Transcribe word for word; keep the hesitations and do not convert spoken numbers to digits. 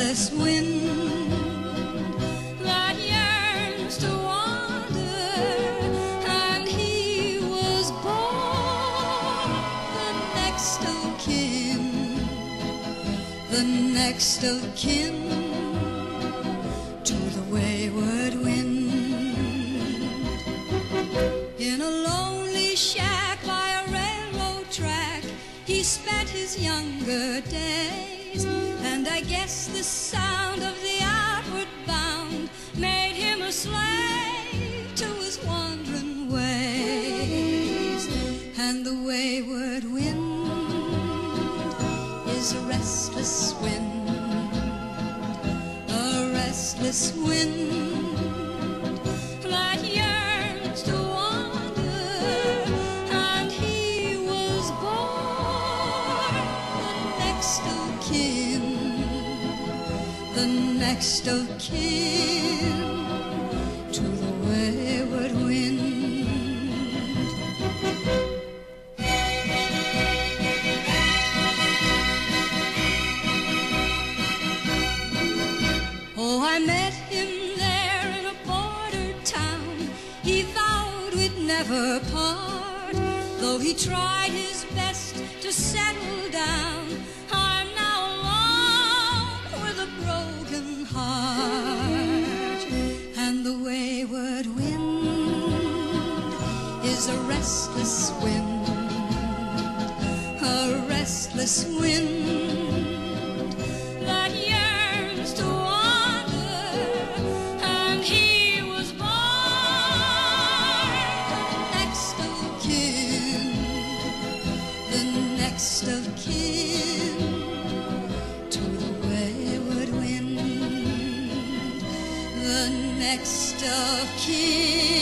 restless wind that yearns to wander, and he was born the next of kin, the next of kin to the wayward wind. In a lonely shack by a railroad track, he spent his younger days, and I guess the sound of the outward bound made him a slave to his wandering ways. And the wayward wind is a restless wind, a restless wind that yearns to wander, and he was born the next of kin, the next of kin to the wayward wind. Oh, I met him there in a border town. He vowed we'd never part, though he tried his best to settle down. I'm now alone with a broken heart, and the wayward wind is a restless wind, a restless wind that yearns to wander, and he was born the next of kin, the next of kin to the wayward wind, the next of kin.